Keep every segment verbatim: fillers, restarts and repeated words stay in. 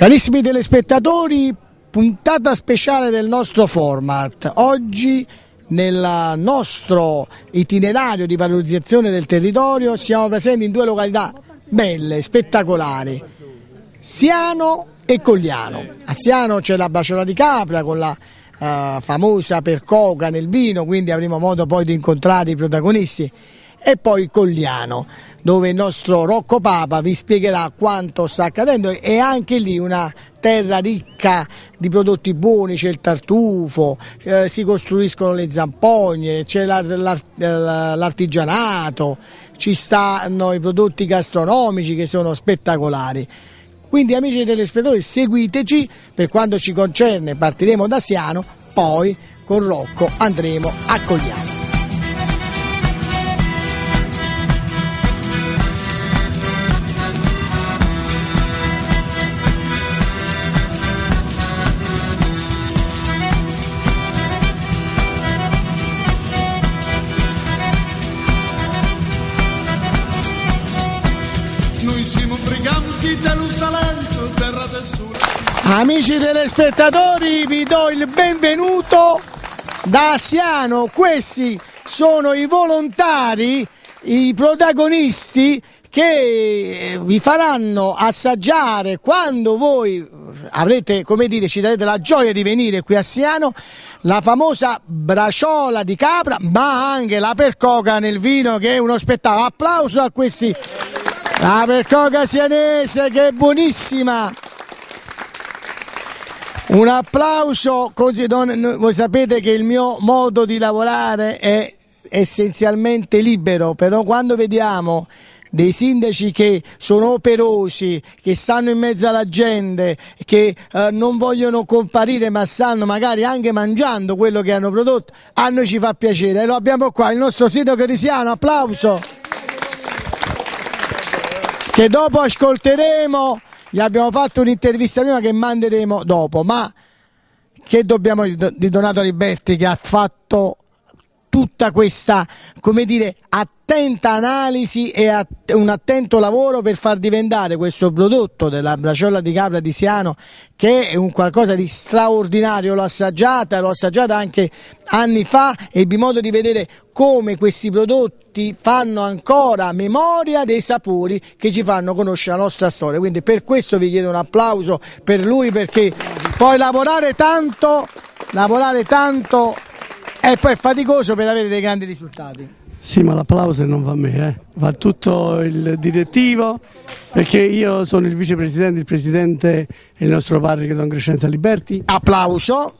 Carissimi telespettatori, puntata speciale del nostro format. Oggi nel nostro itinerario di valorizzazione del territorio siamo presenti in due località belle, spettacolari, Siano e Cogliano. A Siano c'è la Braciola di Capra con la uh, famosa percoca nel vino, quindi avremo modo poi di incontrare i protagonisti, e poi Cogliano, dove il nostro Rocco Papa vi spiegherà quanto sta accadendo. È anche lì una terra ricca di prodotti buoni, c'è il tartufo, eh, si costruiscono le zampogne, c'è l'artigianato, ci stanno i prodotti gastronomici che sono spettacolari. Quindi amici telespettatori, seguiteci. Per quanto ci concerne partiremo da Siano, poi con Rocco andremo a Cogliano. Amici telespettatori, vi do il benvenuto da Siano. Questi sono i volontari, i protagonisti che vi faranno assaggiare, quando voi avrete, come dire, ci darete la gioia di venire qui a Siano, la famosa Braciola di Capra, ma anche la percoca nel vino, che è uno spettacolo. Applauso a questi. La percoca sianese, che è buonissima. Un applauso. Voi sapete che il mio modo di lavorare è essenzialmente libero, però quando vediamo dei sindaci che sono operosi, che stanno in mezzo alla gente, che eh, non vogliono comparire ma stanno magari anche mangiando quello che hanno prodotto, a noi ci fa piacere. E lo abbiamo qua, il nostro sindaco di Siano. Applauso. Che dopo ascolteremo. Gli abbiamo fatto un'intervista prima che manderemo dopo, ma che dobbiamo di Donato Liberti, che ha fatto tutta questa, come dire, attenta analisi e un attento lavoro per far diventare questo prodotto della Braciola di Capra di Siano, che è un qualcosa di straordinario. L'ho assaggiata, l'ho assaggiata anche anni fa, e ebbi modo di vedere come questi prodotti fanno ancora memoria dei sapori che ci fanno conoscere la nostra storia. Quindi per questo vi chiedo un applauso per lui, perché poi lavorare tanto, lavorare tanto e poi è faticoso per avere dei grandi risultati. Sì, ma l'applauso non va a me, eh. Va tutto il direttivo, perché io sono il vicepresidente, il presidente è il nostro parroco Don Crescenzo Liberti. Applauso.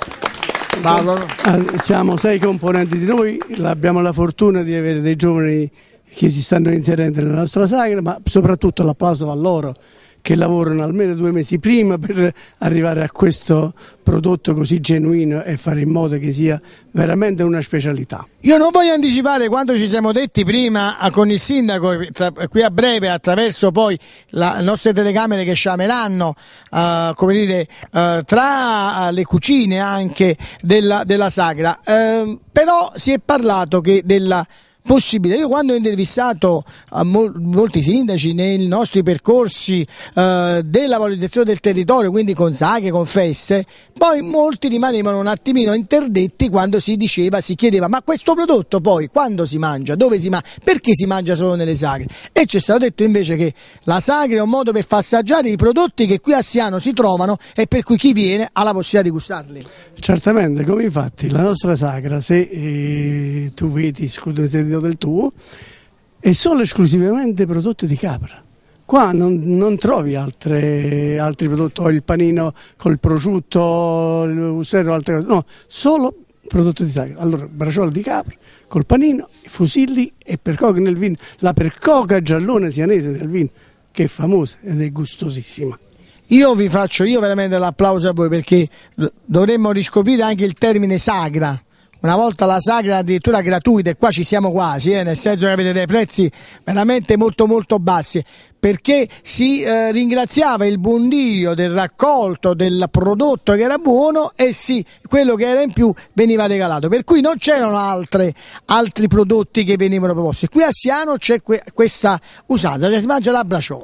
Siamo sei componenti di noi, abbiamo la fortuna di avere dei giovani che si stanno inserendo nella nostra sagra, ma soprattutto l'applauso va a loro, che lavorano almeno due mesi prima per arrivare a questo prodotto così genuino e fare in modo che sia veramente una specialità. Io non voglio anticipare quanto ci siamo detti prima con il sindaco, qui a breve, attraverso poi le nostre telecamere che sciameranno uh, come dire, uh, tra le cucine anche della, della sagra, uh, però si è parlato che della possibile. Io quando ho intervistato a mol molti sindaci nei nostri percorsi eh, della valorizzazione del territorio, quindi con sagre, con feste, poi molti rimanevano un attimino interdetti quando si diceva, si chiedeva: ma questo prodotto poi quando si mangia, dove si mangia, perché si mangia solo nelle sagre? E ci è stato detto invece che la sagra è un modo per far assaggiare i prodotti che qui a Siano si trovano, e per cui chi viene ha la possibilità di gustarli. Certamente, come infatti la nostra sagra, se eh, tu vedi, scusa del tuo, è solo esclusivamente prodotti di capra. Qua non, non trovi altre, altri prodotti, o il panino col prosciutto, il usterro, altre cose, no, solo prodotti di sagra. Allora, braciola di capra col panino, i fusilli e percoca nel vino, la percoca giallone sianese del vino, che è famosa ed è gustosissima. Io vi faccio io veramente l'applauso a voi, perché dovremmo riscoprire anche il termine sagra. Una volta la sagra addirittura gratuita, e qua ci siamo quasi, eh, nel senso che avete dei prezzi veramente molto molto bassi, perché si eh, ringraziava il buon Dio del raccolto del prodotto che era buono, e sì, quello che era in più veniva regalato, per cui non c'erano altre, altri prodotti che venivano proposti. Qui a Siano c'è que questa usata, che si mangia la braciola.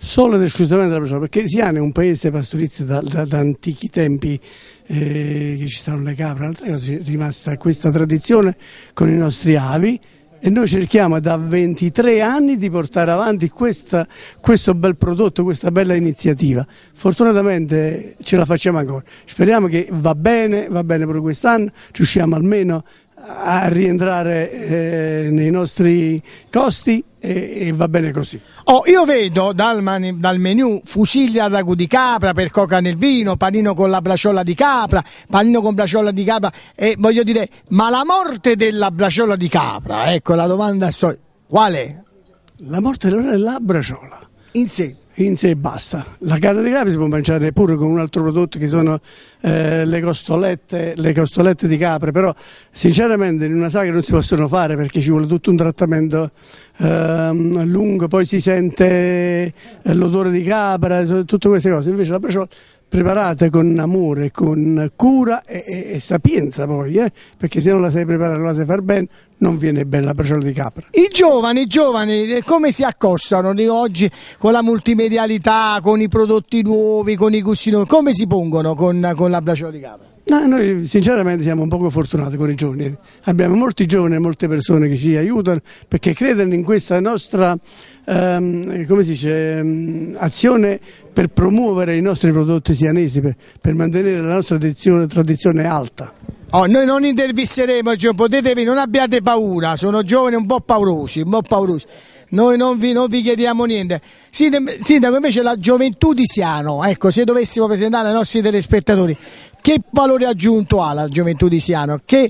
Solo ed esclusivamente la braciola, perché Siane è un paese pastorizio da, da, da antichi tempi, eh, che ci stanno le capre, altre cose, è rimasta questa tradizione con i nostri avi e noi cerchiamo da ventitré anni di portare avanti questa, questo bel prodotto, questa bella iniziativa. Fortunatamente ce la facciamo ancora, speriamo che va bene, va bene per quest'anno, riusciamo almeno a rientrare eh, nei nostri costi e, e va bene così. Oh, io vedo dal, mani, dal menù fusilli al ragù di capra per coca nel vino, panino con la braciola di capra, panino con braciola di capra e voglio dire, ma la morte della braciola di capra, ecco la domanda sto, qual è? La morte della braciola in sé. In sé basta. La carne di capra si può mangiare pure con un altro prodotto che sono eh, le costolette, le costolette di capre, però sinceramente in una sagra non si possono fare perché ci vuole tutto un trattamento eh, lungo, poi si sente l'odore di capra, tutte queste cose. Invece la braciola preparate con amore, con cura e, e, e sapienza poi, eh? Perché se non la sai preparare, non la sai far bene, non viene bella la braciola di capra. I giovani, i giovani come si accostano di oggi con la multimedialità, con i prodotti nuovi, con i gusti nuovi, come si pongono con, con la braciola di capra? No, noi sinceramente siamo un poco fortunati con i giovani, abbiamo molti giovani e molte persone che ci aiutano perché credono in questa nostra ehm, come si dice, ehm, azione per promuovere i nostri prodotti sianesi, per, per mantenere la nostra tradizione, tradizione alta. Oh, noi non intervisteremo, cioè, potete, non abbiate paura, sono giovani un po' paurosi, un po' paurosi. Noi non vi, non vi chiediamo niente. Sindaco, invece la gioventù di Siano, ecco, se dovessimo presentare ai nostri telespettatori, che valore aggiunto ha la gioventù di Siano? Che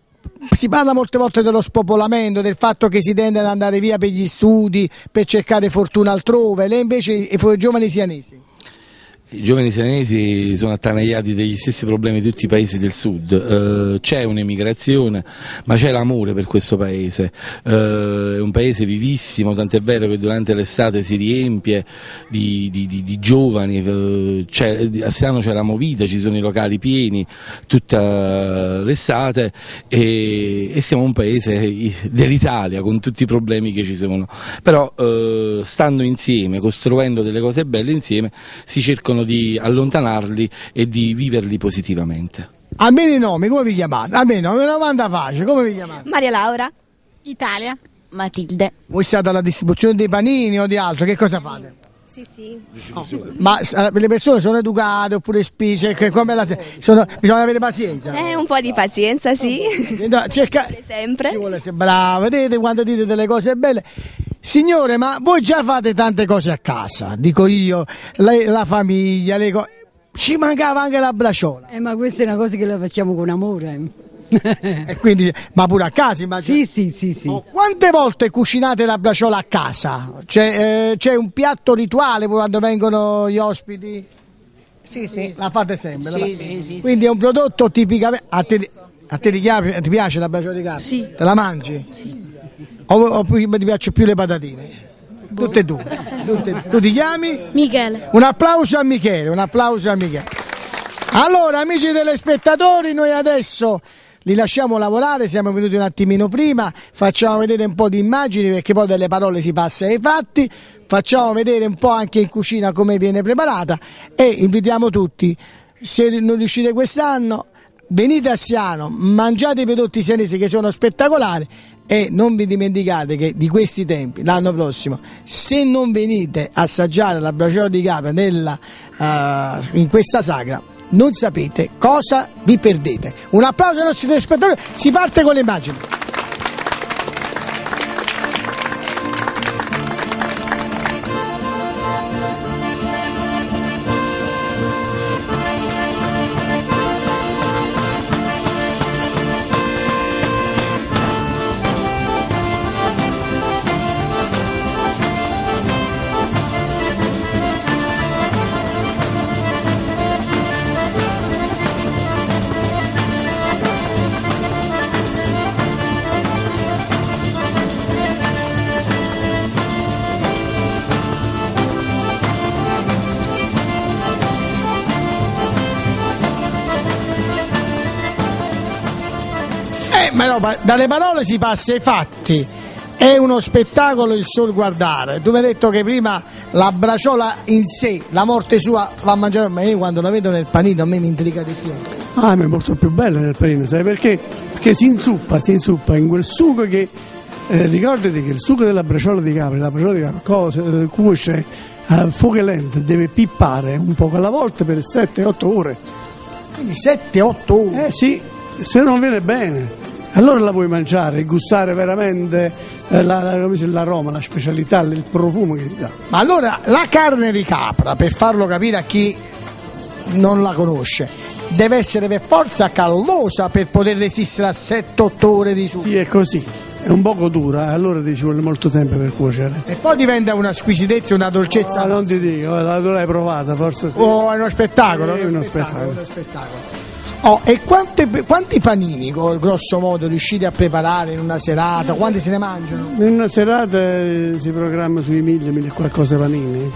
si parla molte volte dello spopolamento, del fatto che si tende ad andare via per gli studi, per cercare fortuna altrove, lei invece i giovani sianesi? I giovani sianesi sono attanagliati degli stessi problemi di tutti i paesi del sud, eh, c'è un'emigrazione ma c'è l'amore per questo paese, eh, è un paese vivissimo, tant'è vero che durante l'estate si riempie di, di, di, di giovani, eh, a Siano c'è la movida, ci sono i locali pieni tutta l'estate e, e siamo un paese dell'Italia con tutti i problemi che ci sono, però eh, stando insieme, costruendo delle cose belle insieme si cercano di allontanarli e di viverli positivamente. Almeno i nomi, come vi chiamate? Almeno una domanda facile, come vi chiamate? Maria Laura. Italia. Matilde. Voi siete alla distribuzione dei panini o di altro, che cosa fate? Sì, sì. Oh, ma le persone sono educate oppure specie? Come la, sono, bisogna avere pazienza. Eh, un po' di pazienza, sì. Cerca, sempre. Ci vuole essere brava, vedete quando dite delle cose belle. Signore, ma voi già fate tante cose a casa, dico io, la, la famiglia, le cose. Ci mancava anche la braciola. Eh, ma questa è una cosa che la facciamo con amore. E quindi, ma pure a casa immagino? Sì, sì, sì, sì. Oh, quante volte cucinate la braciola a casa? C'è, eh, c'è un piatto rituale quando vengono gli ospiti? Sì, sì. La fate sempre? Sì, la fate. Sì, sì, quindi è un prodotto tipicamente... A te, a te ti, piace, ti piace la braciola di capra? Sì. Te la mangi? Sì. O, o ti piacciono più le patatine? Tutte e due. Tutte, tu ti chiami? Michele. Un applauso a Michele, un applauso a Michele. Allora, amici telespettatori, noi adesso li lasciamo lavorare, siamo venuti un attimino prima, facciamo vedere un po' di immagini perché poi dalle parole si passa ai fatti, facciamo vedere un po' anche in cucina come viene preparata e invitiamo tutti, se non riuscite quest'anno, venite a Siano, mangiate i prodotti sianesi che sono spettacolari e non vi dimenticate che di questi tempi, l'anno prossimo, se non venite a assaggiare la braciola di capra nella, uh, in questa sagra, non sapete cosa vi perdete. Un applauso ai nostri telespettatori, si parte con le immagini. Eh, ma no, dalle parole si passa ai fatti. è uno spettacolo il sol guardare. Tu mi hai detto che prima la braciola in sé, la morte sua va a mangiare, ma io quando la vedo nel panino a me mi intriga di più. Ah, ma è molto più bella nel panino, sai perché? Perché si inzuppa, si inzuppa in quel sugo che, eh, ricordati che il sugo della braciola di capra, la braciola di capra cosa, eh, cuoce a fuoco lento, deve pippare un poco alla volta per sette otto ore. Quindi sette otto ore? Eh sì, se non viene bene. Allora la puoi mangiare e gustare veramente eh, la, la, l'aroma, la specialità, il profumo che ti dà. Ma allora la carne di capra, per farlo capire a chi non la conosce, deve essere per forza callosa per poter resistere a sette otto ore di sugo. Sì, è così, è un poco dura, allora ti ci vuole molto tempo per cuocere. E poi diventa una squisitezza, una dolcezza. Ah, non ti dico, la, tu l'hai provata, forse sì. Oh, è uno spettacolo, È uno uno spettacolo, spettacolo. uno spettacolo. Oh, e quante, quanti panini, grosso modo, riuscite a preparare in una serata? Quanti se ne mangiano? In una serata eh, si programma sui mille, mille e qualcosa panini.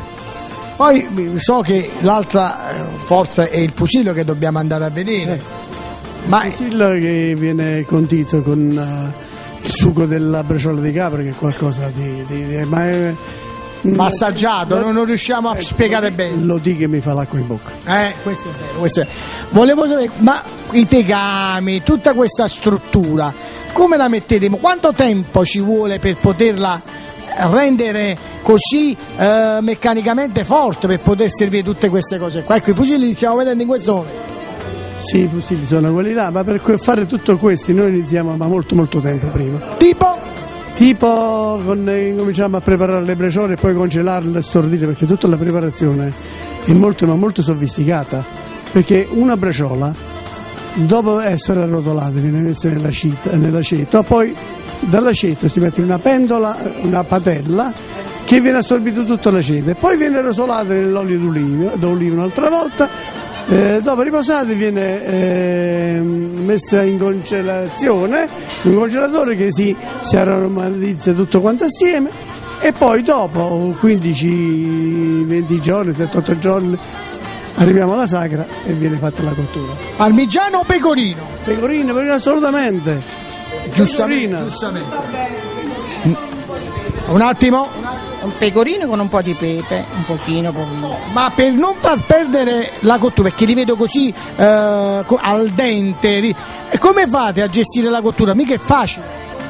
Poi so che l'altra forza è il fusillo che dobbiamo andare a vedere. Ma Il fusillo che viene condito con uh, il sugo della braciola di capra, che è qualcosa di... di, di ma è, ma assaggiato, non, non riusciamo a spiegare bene. Lo di che mi fa l'acqua in bocca. Eh, questo è vero, questo è vero. Volevo sapere, ma i tegami, tutta questa struttura, come la mettete? Quanto tempo ci vuole per poterla rendere così eh, meccanicamente forte, per poter servire tutte queste cose qua? Ecco, i fusilli li stiamo vedendo in questo momento. Sì, i fusilli sono quelli là, ma per fare tutto questo noi iniziamo ma molto molto tempo prima. Tipo? Tipo con, eh, cominciamo a preparare le briciole e poi congelarle e stordire, perché tutta la preparazione è molto ma molto sofisticata, perché una braciola dopo essere arrotolata viene messa nell'aceto, nell'aceto, poi dall'aceto si mette in una pentola, una padella che viene assorbito tutto l'aceto e poi viene rosolata nell'olio d'olivo, d'olivo un'altra volta. Eh, dopo riposate viene eh, messa in congelazione, in un congelatore che si, si aromatizza tutto quanto assieme e poi dopo quindici venti giorni, sette otto giorni arriviamo alla sagra e viene fatta la cottura. Parmigiano o pecorino? Pecorino, pecorino assolutamente. Giustamente, Pecorino. giustamente. Un attimo. Un pecorino con un po' di pepe, un pochino, pochino. Ma per non far perdere la cottura, perché li vedo così eh, co- al dente, ri- e come fate a gestire la cottura? Mica è facile.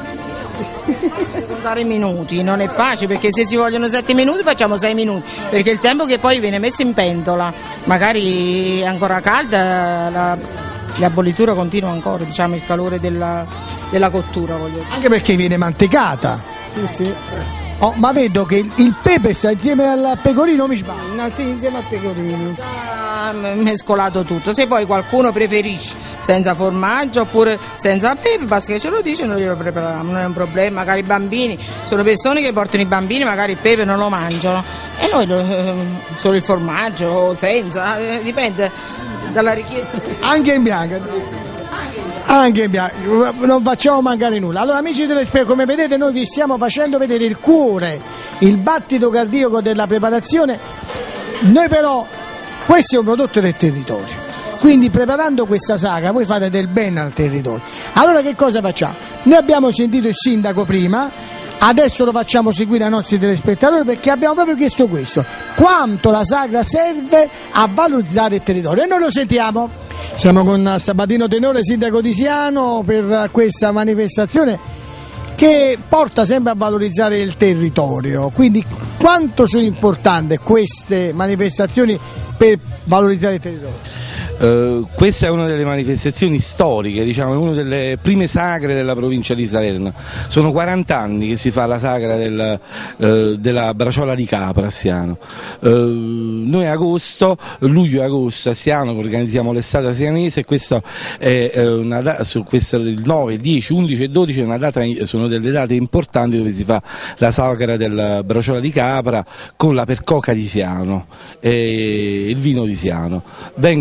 Contare i minuti, non è facile perché se si vogliono sette minuti facciamo sei minuti, perché il tempo che poi viene messo in pentola, magari è ancora calda, la, la bollitura continua ancora, diciamo il calore della, della cottura. Voglio dire. Anche perché viene mantecata. Sì, sì. Oh, ma vedo che il, il pepe sta insieme al pecorino, mi sbaglio. No, sì, insieme al pecorino. Ah, mescolato tutto. Se poi qualcuno preferisce senza formaggio oppure senza pepe, basta che ce lo dice, noi glielo prepariamo, non è un problema. Magari i bambini, sono persone che portano i bambini, magari il pepe non lo mangiano e noi lo, solo il formaggio o senza, eh, dipende dalla richiesta. Anche in bianco. Anche in bianco, non facciamo mancare nulla. Allora amici telespettatori, come vedete noi vi stiamo facendo vedere il cuore, il battito cardiaco della preparazione. Noi però, questo è un prodotto del territorio, quindi preparando questa sagra voi fate del bene al territorio. Allora che cosa facciamo? Noi abbiamo sentito il sindaco prima, adesso lo facciamo seguire ai nostri telespettatori perché abbiamo proprio chiesto questo: quanto la sagra serve a valorizzare il territorio, e noi lo sentiamo. Siamo con Sabatino Tenore, sindaco di Siano, per questa manifestazione che porta sempre a valorizzare il territorio. Quindi quanto sono importanti queste manifestazioni per valorizzare il territorio? Uh, questa è una delle manifestazioni storiche, diciamo, è una delle prime sagre della provincia di Salerno. Sono quaranta anni che si fa la sagra del, uh, della braciola di capra a Siano. Uh, noi agosto, luglio e agosto a Siano organizziamo l'estate sianese e questo è uh, una data, su questo, il nove, dieci, undici e dodici è una data, sono delle date importanti dove si fa la sagra della braciola di capra con la percoca di Siano e il vino di Siano. Vengono molte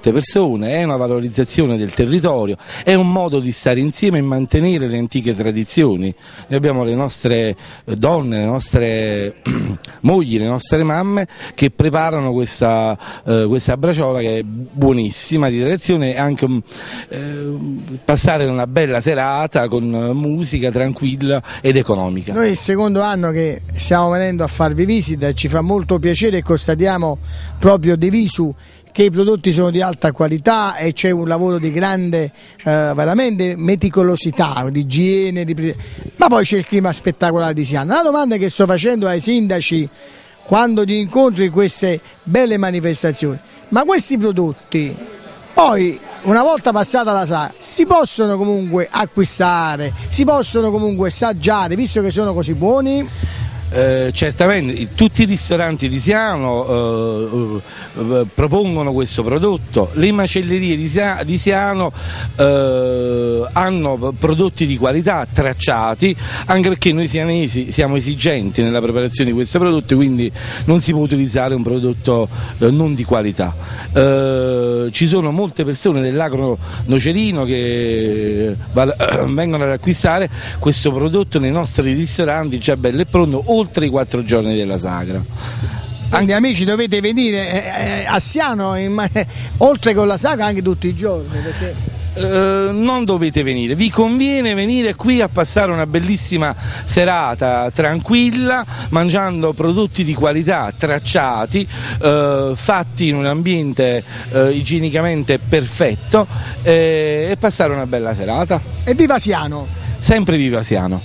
molte persone, è una valorizzazione del territorio, è un modo di stare insieme e mantenere le antiche tradizioni. Noi abbiamo le nostre donne, le nostre mogli, le nostre mamme che preparano questa, eh, questa braciola che è buonissima di tradizione, e anche eh, passare una bella serata con musica tranquilla ed economica. Noi il secondo anno che stiamo venendo a farvi visita, ci fa molto piacere e constatiamo proprio di visu che i prodotti sono di alta qualità e c'è un lavoro di grande eh, veramente meticolosità, di igiene, di... ma poi c'è il clima spettacolare di Siano. La domanda che sto facendo ai sindaci quando li incontro in queste belle manifestazioni: ma questi prodotti poi una volta passata la sagra si possono comunque acquistare, si possono comunque assaggiare, visto che sono così buoni? Eh, certamente tutti i ristoranti di Siano eh, eh, propongono questo prodotto, le macellerie di, Sia, di Siano eh, hanno prodotti di qualità tracciati, anche perché noi sianesi siamo esigenti nella preparazione di questo prodotto, quindi non si può utilizzare un prodotto eh, non di qualità. Eh, ci sono molte persone dell'agro nocerino che va, eh, vengono ad acquistare questo prodotto nei nostri ristoranti già bello e pronto oltre i quattro giorni della sagra. Quindi amici dovete venire eh, a Siano in, eh, oltre con la sagra anche tutti i giorni, perché... eh, non dovete venire, vi conviene venire qui a passare una bellissima serata tranquilla mangiando prodotti di qualità tracciati, eh, fatti in un ambiente eh, igienicamente perfetto eh, e passare una bella serata. E viva Siano! Sempre viva Siano!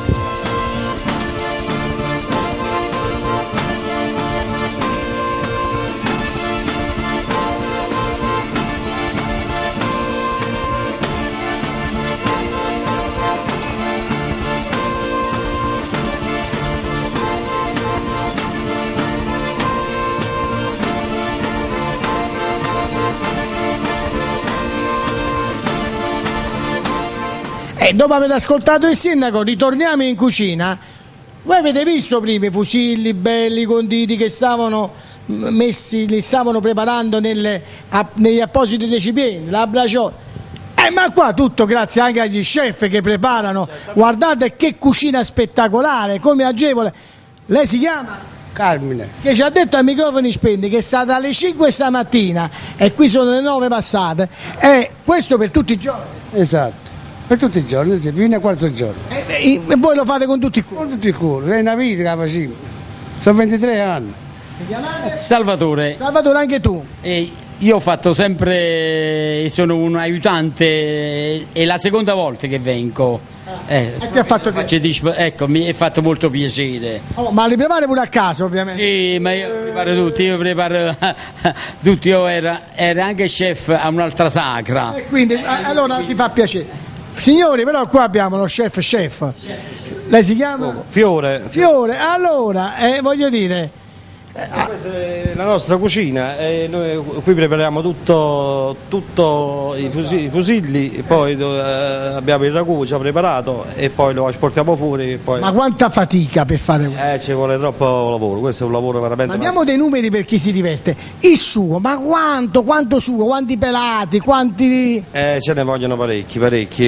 E dopo aver ascoltato il sindaco ritorniamo in cucina. Voi avete visto prima i fusilli belli conditi che stavano messi, li stavano preparando nelle, a, negli appositi recipienti, la braciola. Eh, ma qua tutto grazie anche agli chef che preparano. Guardate che cucina spettacolare, come agevole. Lei si chiama? Carmine. Che ci ha detto ai microfoni spenti che è stata alle cinque stamattina e qui sono le nove passate. E questo per tutti i giorni. Esatto. Per tutti i giorni, sì, fino a quattro giorni. E, e voi lo fate con tutti i cuori? Con tutti i cuori, è una vita che la facevo. Sono ventitré anni. Mi chiamate? Salvatore. Salvatore, anche tu? E io ho fatto sempre, sono un aiutante, è la seconda volta che vengo. Eh, e ti ha fatto faccio, ecco, mi è fatto molto piacere. Oh, ma li prepari pure a casa, ovviamente? Sì, ma io preparo tutti, io preparo tutti, io era, era anche chef a un'altra sagra. E quindi, eh, allora quindi... ti fa piacere. Signori, però qua abbiamo lo chef chef. Lei si chiama? Fiore. Fiore, allora, eh, voglio dire... Eh, questa è la nostra cucina e noi qui prepariamo tutto, tutto i, fusilli, i fusilli, poi eh, abbiamo il ragù già preparato e poi lo asportiamo fuori. E poi... Ma quanta fatica per fare questo? Eh, ci vuole troppo lavoro, questo è un lavoro veramente... Ma diamo dei numeri per chi si diverte. Il sugo, ma quanto, quanto sugo, quanti pelati, quanti... Eh, ce ne vogliono parecchi, parecchi.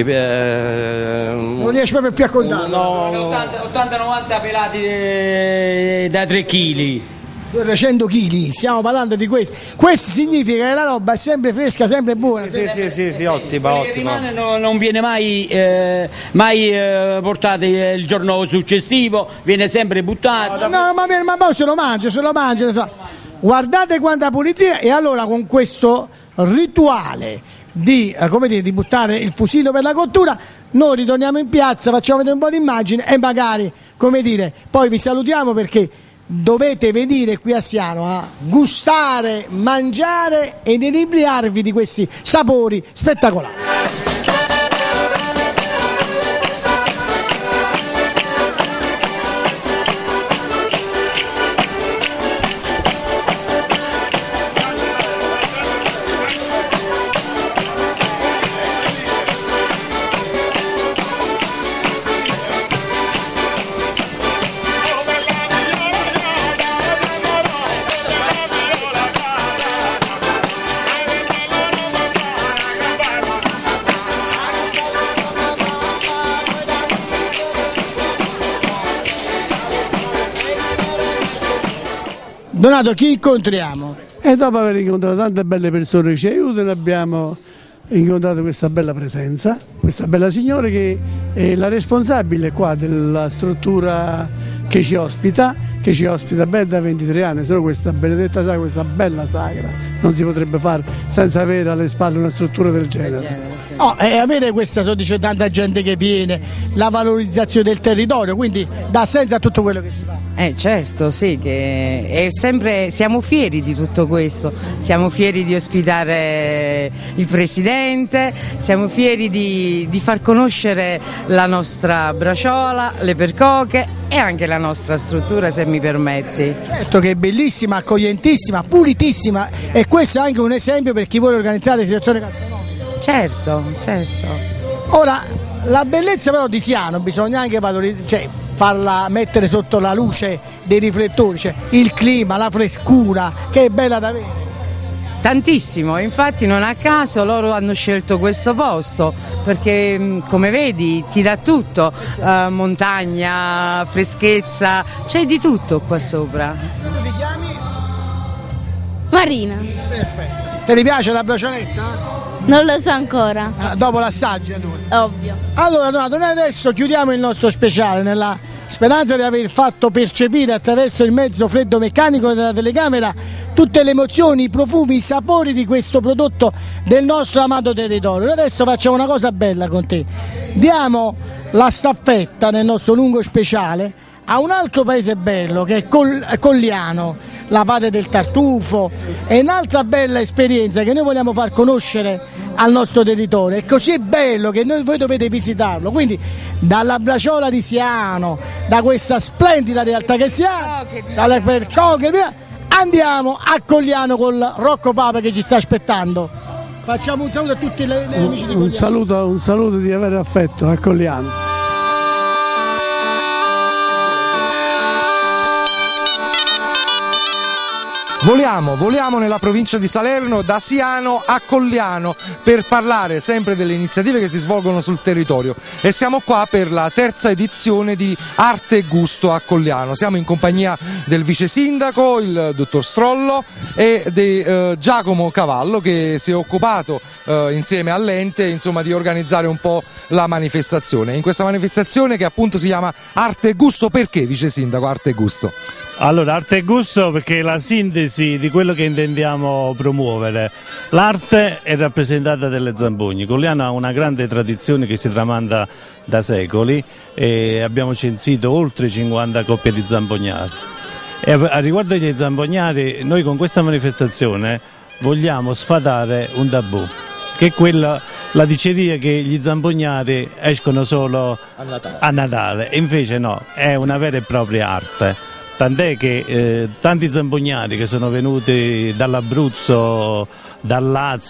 Eh, non riesci proprio più a contare? No, ottanta novanta pelati eh, da tre chili. trecento chili, stiamo parlando di questo. Questo significa che la roba è sempre fresca, sempre buona. Sì, sì, sì, sì, ottima, ottima. Rimane, no, non viene mai, eh, mai eh, portato il giorno successivo, viene sempre buttato. No, no ma, ma poi se lo mangia, se lo mangia. Guardate quanta pulizia, e allora con questo rituale di, eh, come dire, di buttare il fusillo per la cottura, noi ritorniamo in piazza, facciamo vedere un po' di immagini e magari, come dire, poi vi salutiamo perché dovete venire qui a Siano a gustare, mangiare ed inebriarvi di questi sapori spettacolari. Donato, chi incontriamo? E dopo aver incontrato tante belle persone che ci aiutano abbiamo incontrato questa bella presenza, questa bella signora che è la responsabile qua della struttura che ci ospita, che ci ospita beh da ventitré anni, solo questa benedetta sagra, questa bella sagra non si potrebbe fare senza avere alle spalle una struttura del genere. Oh, e avere questa, so, dice, tanta gente che viene, la valorizzazione del territorio, quindi dà senso a tutto quello che si fa. Eh certo, sì, che è sempre, siamo fieri di tutto questo, siamo fieri di ospitare il Presidente, siamo fieri di, di far conoscere la nostra braciola, le percoche e anche la nostra struttura, se mi permetti. Certo che è bellissima, accoglientissima, pulitissima, e questo è anche un esempio per chi vuole organizzare situazioni gastronomiche. Certo, certo. Ora, la bellezza però di Siano bisogna anche valorizzare, cioè farla mettere sotto la luce dei riflettori, cioè il clima, la frescura, che è bella da vedere. Tantissimo, infatti non a caso loro hanno scelto questo posto perché come vedi ti dà tutto, eh, montagna, freschezza, c'è di tutto qua sopra. Come ti chiami? Marina. Perfetto. Ti piace la bracioletta? Non lo so ancora. Ah, dopo l'assaggio allora. Ovvio. Allora Donato, noi adesso chiudiamo il nostro speciale nella speranza di aver fatto percepire attraverso il mezzo freddo meccanico della telecamera tutte le emozioni, i profumi, i sapori di questo prodotto del nostro amato territorio. Noi adesso facciamo una cosa bella con te, diamo la staffetta nel nostro lungo speciale a un altro paese bello che è Col- Colliano, la Valle del Tartufo, è un'altra bella esperienza che noi vogliamo far conoscere al nostro territorio, è così bello che noi, voi dovete visitarlo, quindi dalla braciola di Siano, da questa splendida realtà che si ha, dalle percoche, andiamo a Colliano con Rocco Papa che ci sta aspettando. Facciamo un saluto a tutti gli amici di Colliano. Un saluto, un saluto di avere affetto a Colliano. Voliamo, voliamo nella provincia di Salerno da Siano a Colliano per parlare sempre delle iniziative che si svolgono sul territorio e siamo qua per la terza edizione di Arte e Gusto a Colliano. Siamo in compagnia del vice sindaco, il dottor Strollo, e di eh, Giacomo Cavallo che si è occupato eh, insieme all'ente insomma di organizzare un po' la manifestazione. In questa manifestazione che appunto si chiama Arte e Gusto, perché vice sindaco Arte e Gusto? Allora, arte e gusto perché è la sintesi di quello che intendiamo promuovere. L'arte è rappresentata dalle zampogne. Colliano ha una grande tradizione che si tramanda da secoli e abbiamo censito oltre cinquanta coppie di zampognari. E a riguardo dei zampognari, noi con questa manifestazione vogliamo sfatare un tabù, che è quella, la diceria che gli zampognari escono solo a Natale. a Natale, e invece no, è una vera e propria arte. Tant'è che eh, tanti zampognari che sono venuti dall'Abruzzo, dal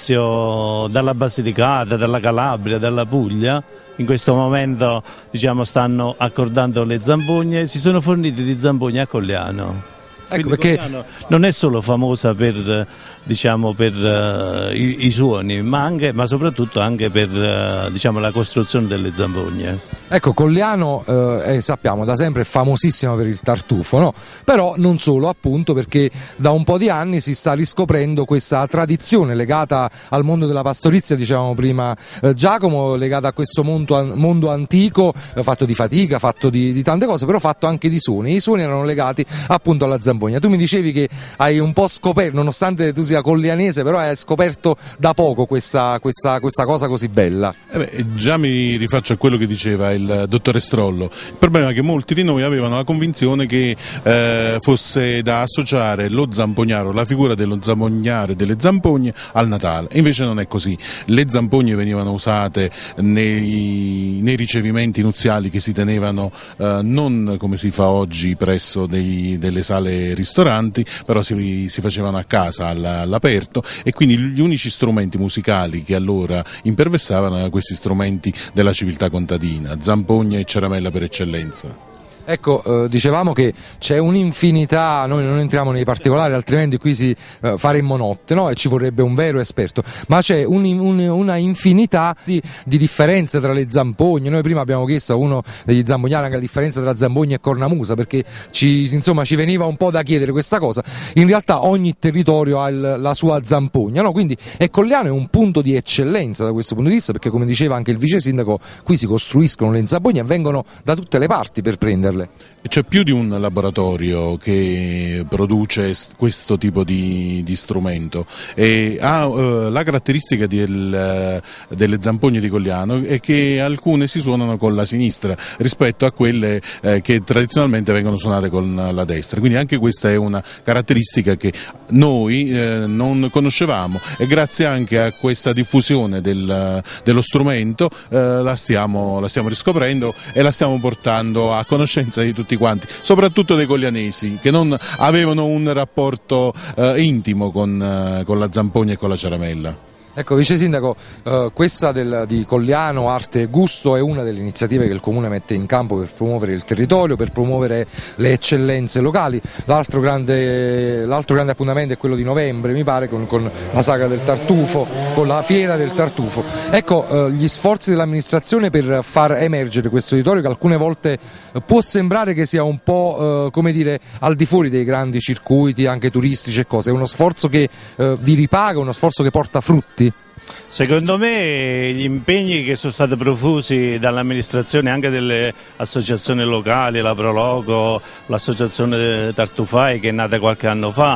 Lazio, dalla Basilicata, dalla Calabria, dalla Puglia, in questo momento diciamo, stanno accordando le zampogne, si sono forniti di zampogne a Colliano. Ecco perché Colliano non è solo famosa per, diciamo, per uh, i, i suoni, ma, anche, ma soprattutto anche per uh, diciamo, la costruzione delle zampogne. Ecco, Colliano eh, sappiamo da sempre è famosissima per il tartufo, no? Però non solo, appunto, perché da un po' di anni si sta riscoprendo questa tradizione legata al mondo della pastorizia, dicevamo prima eh, Giacomo, legata a questo mondo, mondo antico, eh, fatto di fatica, fatto di, di tante cose, però fatto anche di suoni. I suoni erano legati appunto alla zampogna. Tu mi dicevi che hai un po' scoperto, nonostante tu sia collianese, però hai scoperto da poco questa, questa, questa cosa così bella. Eh beh, già mi rifaccio a quello che diceva il dottore Strollo. Il problema è che molti di noi avevano la convinzione che eh, fosse da associare lo zampognaro, la figura dello zampognare delle zampogne al Natale, invece non è così. Le zampogne venivano usate nei, nei ricevimenti nuziali che si tenevano eh, non come si fa oggi presso dei, delle sale ristoranti, però si, si facevano a casa all'aperto, e quindi gli unici strumenti musicali che allora imperversavano erano questi strumenti della civiltà contadina, zampogne e ciaramella per eccellenza. Ecco, eh, dicevamo che c'è un'infinità, noi non entriamo nei particolari altrimenti qui si eh, faremmo notte, no? E ci vorrebbe un vero esperto, ma c'è un, un, una infinità di, di differenze tra le zampogne. Noi prima abbiamo chiesto a uno degli zampognari anche la differenza tra zampogne e cornamusa, perché ci, insomma, ci veniva un po' da chiedere questa cosa. In realtà ogni territorio ha il, la sua zampogna, no? Quindi e Colliano è un punto di eccellenza da questo punto di vista, perché come diceva anche il vice sindaco, qui si costruiscono le zampogne e vengono da tutte le parti per prenderle. C'è più di un laboratorio che produce questo tipo di, di strumento e ha uh, la caratteristica del, uh, delle zampogne di Colliano è che alcune si suonano con la sinistra rispetto a quelle uh, che tradizionalmente vengono suonate con la destra, quindi anche questa è una caratteristica che noi uh, non conoscevamo e grazie anche a questa diffusione del, dello strumento uh, la, stiamo, la stiamo riscoprendo e la stiamo portando a conoscenza di tutti quanti, soprattutto dei collianesi che non avevano un rapporto eh, intimo con, eh, con la zampogna e con la ciaramella. Ecco, vice sindaco, eh, questa del, di Colliano Arte e Gusto è una delle iniziative che il comune mette in campo per promuovere il territorio, per promuovere le eccellenze locali. L'altro grande, l'altro grande appuntamento è quello di novembre, mi pare, con, con la sagra del tartufo, con la fiera del tartufo. Ecco, eh, gli sforzi dell'amministrazione per far emergere questo territorio che alcune volte eh, può sembrare che sia un po' eh, come dire al di fuori dei grandi circuiti anche turistici e cose, è uno sforzo che eh, vi ripaga, uno sforzo che porta frutti. Secondo me gli impegni che sono stati profusi dall'amministrazione, anche delle associazioni locali, la Proloco, l'associazione Tartufai che è nata qualche anno fa,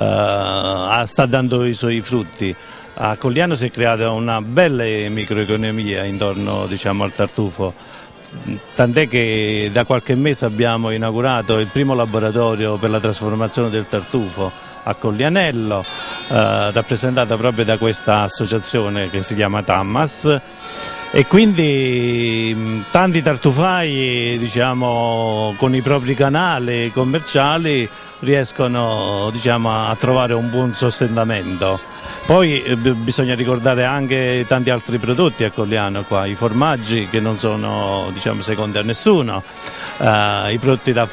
eh, sta dando i suoi frutti. A Colliano si è creata una bella microeconomia intorno, diciamo, al tartufo. Tant'è che da qualche mese abbiamo inaugurato il primo laboratorio per la trasformazione del tartufo a Collianello, eh, rappresentata proprio da questa associazione che si chiama Tammas, e quindi mh, tanti tartufai, diciamo, con i propri canali commerciali riescono, diciamo, a trovare un buon sostentamento. Poi eh, bisogna ricordare anche tanti altri prodotti a Colliano, qua, i formaggi che non sono, diciamo, secondi a nessuno, eh, i prodotti da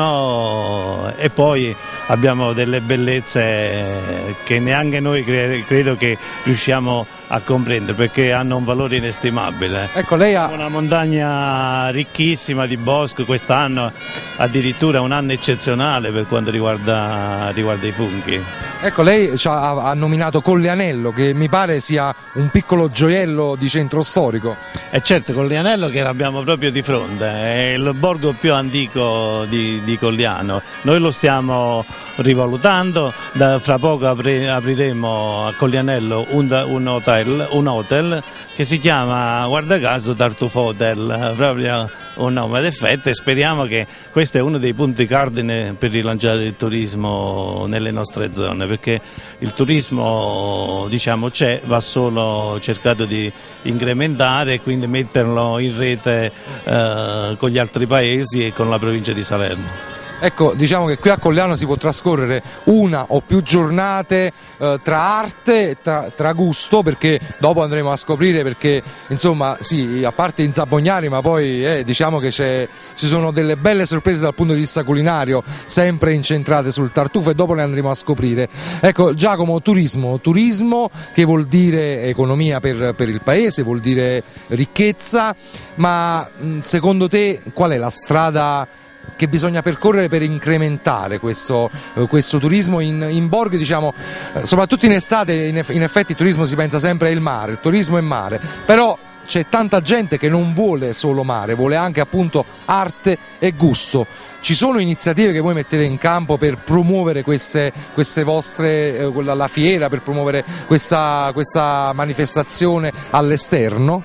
forno, e poi abbiamo delle bellezze che neanche noi cre credo che riusciamo a comprendere, perché hanno un valore inestimabile. Ecco, lei ha una montagna ricchissima di bosco, quest'anno addirittura un anno eccezionale per quanto riguarda, riguarda i funghi. Ecco, lei ha, ha nominato Collianello, che mi pare sia un piccolo gioiello di centro storico. E certo, Collianello che l'abbiamo proprio di fronte, è il borgo più antico di, di Colliano. Noi lo stiamo rivalutando, da, fra poco apri, apriremo a Collianello un, un, hotel, un hotel che si chiama, guarda caso, Tartufo Hotel, proprio un nome d'effetto, e speriamo che questo è uno dei punti cardine per rilanciare il turismo nelle nostre zone, perché il turismo, diciamo, c'è, va solo cercato di incrementare e quindi metterlo in rete eh, con gli altri paesi e con la provincia di Salerno. Ecco, diciamo che qui a Colliano si può trascorrere una o più giornate eh, tra arte e tra, tra gusto, perché dopo andremo a scoprire, perché insomma sì, a parte in Zampognari, ma poi eh, diciamo che ci sono delle belle sorprese dal punto di vista culinario, sempre incentrate sul tartufo, e dopo le andremo a scoprire. Ecco, Giacomo, turismo, turismo che vuol dire economia per, per il paese, vuol dire ricchezza, ma mh, secondo te qual è la strada che bisogna percorrere per incrementare questo, eh, questo turismo in, in borghi, diciamo, eh, soprattutto in estate? In, eff in effetti il turismo si pensa sempre al mare, il turismo è mare, però c'è tanta gente che non vuole solo mare, vuole anche appunto arte e gusto. Ci sono iniziative che voi mettete in campo per promuovere queste, queste vostre, eh, la fiera, per promuovere questa, questa manifestazione all'esterno?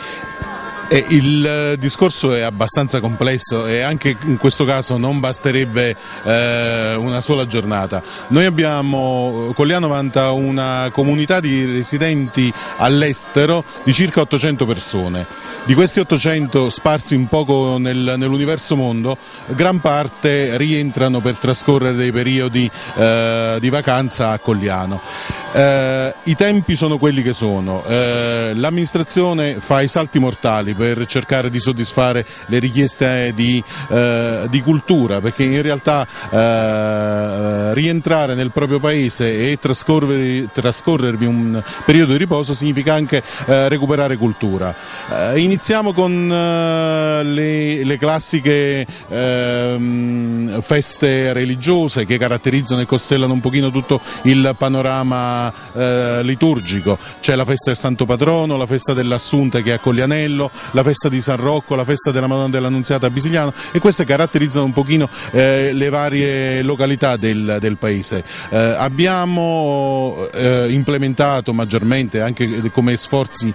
Eh, il discorso è abbastanza complesso e anche in questo caso non basterebbe eh, una sola giornata. Noi abbiamo, Colliano vanta una comunità di residenti all'estero di circa ottocento persone. Di questi ottocento, sparsi un poco nel, nell'universo mondo, gran parte rientrano per trascorrere dei periodi eh, di vacanza a Colliano. Eh, I tempi sono quelli che sono, eh, l'amministrazione fa i salti mortali per cercare di soddisfare le richieste di, eh, di cultura, perché in realtà eh, rientrare nel proprio paese e trascorrervi un periodo di riposo significa anche eh, recuperare cultura. Eh, iniziamo con eh, le, le classiche eh, feste religiose che caratterizzano e costellano un pochino tutto il panorama Eh, liturgico. C'è la festa del Santo Patrono, la festa dell'Assunta che è a Coglianello, la festa di San Rocco, la festa della Madonna dell'Annunziata a Bisigliano, e queste caratterizzano un pochino eh, le varie località del, del paese. Eh, abbiamo eh, implementato maggiormente anche come sforzi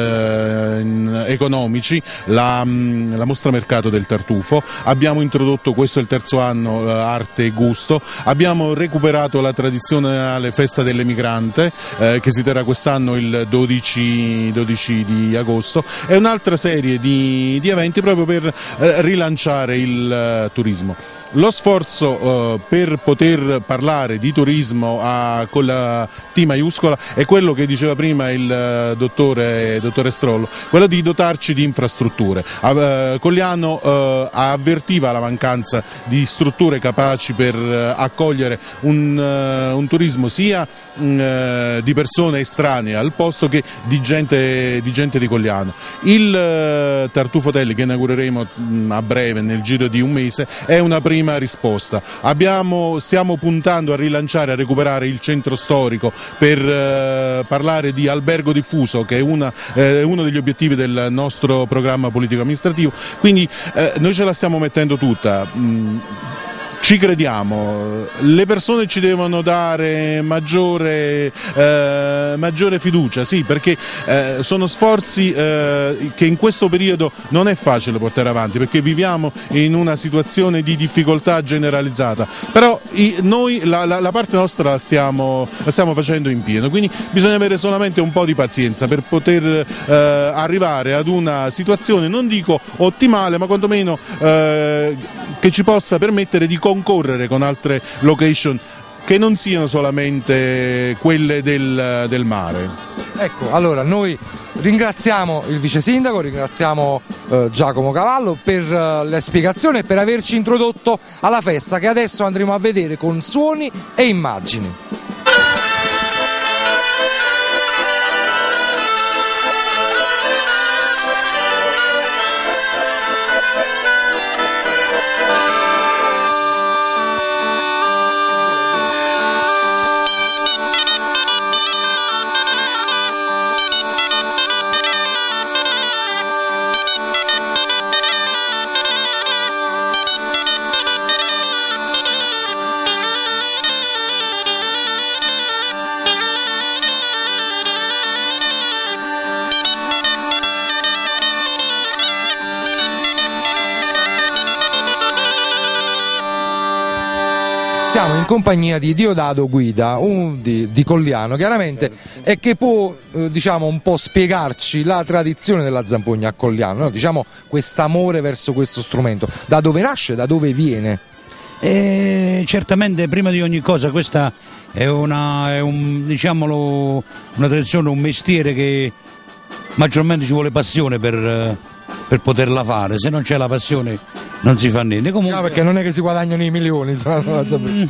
eh, economici la, la mostra mercato del tartufo, abbiamo introdotto, questo è il terzo anno, eh, arte e gusto, abbiamo recuperato la tradizionale festa dell'emigrante eh, che si terrà quest'anno il dodici, dodici di agosto, e un'altra serie di, di eventi proprio per eh, rilanciare il eh, turismo. Lo sforzo eh, per poter parlare di turismo a, con la T maiuscola è quello che diceva prima il eh, dottore, dottore Strollo, quello di dotarci di infrastrutture. Eh, Cogliano eh, avvertiva la mancanza di strutture capaci per eh, accogliere un, uh, un turismo sia mh, di persone estranee al posto che di gente di, gente di Cogliano. Il uh, Tartufo Hotel che inaugureremo mh, a breve, nel giro di un mese, è una prima risposta. Abbiamo, stiamo puntando a rilanciare, a recuperare il centro storico per eh, parlare di albergo diffuso, che è una, eh, uno degli obiettivi del nostro programma politico amministrativo, quindi eh, noi ce la stiamo mettendo tutta. Mm. Ci crediamo, le persone ci devono dare maggiore, eh, maggiore fiducia, sì, perché eh, sono sforzi eh, che in questo periodo non è facile portare avanti, perché viviamo in una situazione di difficoltà generalizzata, però i, noi la, la, la parte nostra la stiamo, la stiamo facendo in pieno, quindi bisogna avere solamente un po' di pazienza per poter eh, arrivare ad una situazione, non dico ottimale, ma quantomeno eh, che ci possa permettere di concorrere con altre location che non siano solamente quelle del, del mare. Ecco, allora noi ringraziamo il vice sindaco, ringraziamo eh, Giacomo Cavallo per eh, le spiegazioni e per averci introdotto alla festa che adesso andremo a vedere con suoni e immagini. Siamo in compagnia di Diodato Guida, un di, di Cogliano chiaramente, e che può eh, diciamo un po' spiegarci la tradizione della zampogna a Cogliano, no? Diciamo quest'amore verso questo strumento, da dove nasce, da dove viene? E certamente prima di ogni cosa questa è una, è un, diciamolo, una tradizione, un mestiere che maggiormente ci vuole passione per, per poterla fare, se non c'è la passione non si fa niente. Comunque, no, perché non è che si guadagnano i milioni. Mm,